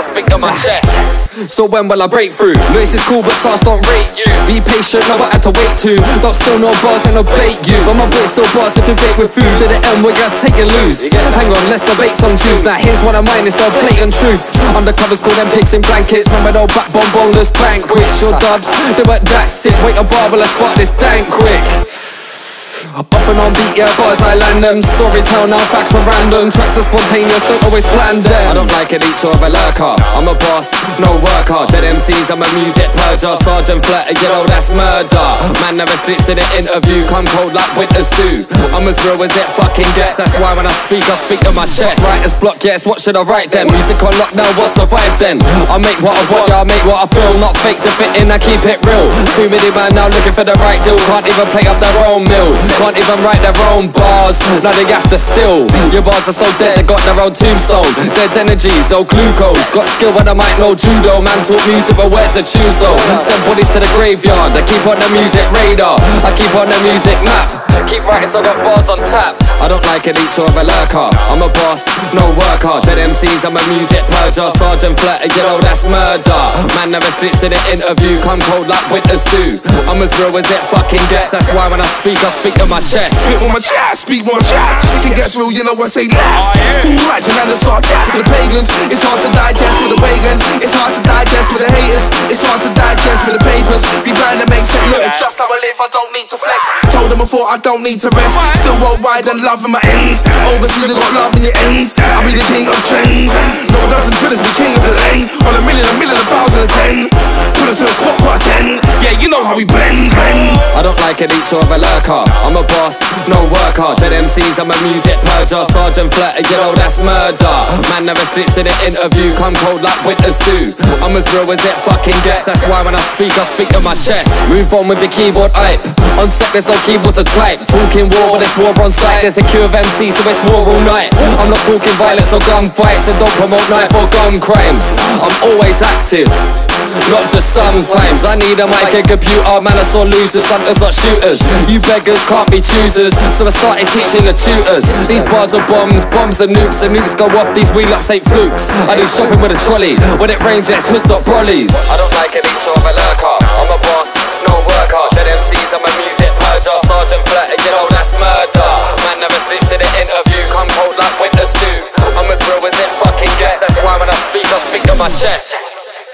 speak to my chest. So when will I break through? Noise is cool but stars don't rate you. Be patient, no I had to wait too. Don't steal no bars and no bait you. But my boy still bars if you bait with food. To the end we're gonna take and lose. Hang on, let's debate some tunes. Now here's one of mine, it's the blatant truth. Undercovers call them pigs in blankets. Remember no backbone boneless banquets. Your dubs, they weren't that sick. Wait a bar, will I spot this dang quick. Off and on beat, yeah, bars I land them. Storytell now, facts are random. Tracks are spontaneous, don't always plan them. I don't like an each or a lurker. I'm a boss, no worker. Dead MCs, I'm a music purger. Sergeant Flatter, you know that's murder. Man never sticks to the interview. Come cold like winter stew. I'm as real as it fucking gets. That's why when I speak to my chest. Writer's block, yes, what should I write then? Music on lockdown, what's the vibe then? I make what I want, yeah, I make what I feel. Not fake to fit in, I keep it real. Too many man now looking for the right deal. Can't even play up their own meal. Can't even write their own bars, now they have to steal. Your bars are so dead, they got their own tombstone. Dead energies, no glucose. Got skill when I might know judo. Man talk music, but where's the tunes though? Send bodies to the graveyard, I keep on the music radar. I keep on the music map. Keep writing so I got bars on tap. I don't like an each or a lurker. I'm a boss, no worker. Dead MCs, I'm a music purger. Sergeant Flatter, you know that's murder. Man never sticks to the interview. Come cold like winter stew. I'm as real as it fucking gets. That's why when I speak to my chest. Spit on my chest, speak more chest. Shit gets real, you know I say last. It's too much and it's hard chat. For the pagans, it's hard to digest. For the pagans, it's hard to digest. For the haters, it's hard to digest. For the papers, be blind and make sense. Look, it's just how I live, I don't need to flex. Told them before I don't need to rest. Still worldwide and love in my ends. Overseas I got love in your ends. I'll be the king of trends. No one doesn't drill us, be king of the lanes. On a million, 1,000 and 10. Put it to the spot, part 10. Yeah, you know how we blend. I don't like an each or a lurker. I'm a boss, no worker. Dead MCs, I'm a music purger. Sergeant Flatter, you know that's murder. Man never sticks to the interview. Come cold like winter stew. I'm as real as it fucking gets. That's why when I speak to my chest. Move on with the keyboard hype. On set there's no keyboard to type. Talking war, but it's war on sight. There's a queue of MCs, so it's war all night. I'm not talking violence or gunfights, and don't promote knife or gun crimes. I'm always active, not just sometimes. I need a mic and computer, man I saw losers, hunters not shooters. You beggars can't be choosers, so I started teaching the tutors. These bars are bombs, bombs are nukes. The nukes go off, these wheel-ups ain't flukes. I do shopping with a trolley, when it rains it's hood stop brollies. I don't like an each or a lurker. I'm a boss, no worker. Dead MCs, I'm a music purger. Sergeant Flatter, you know that's murder. Man never sticks to the interview. Come cold like winter stew. I'm as real as it fucking gets. That's why when I speak to my chest.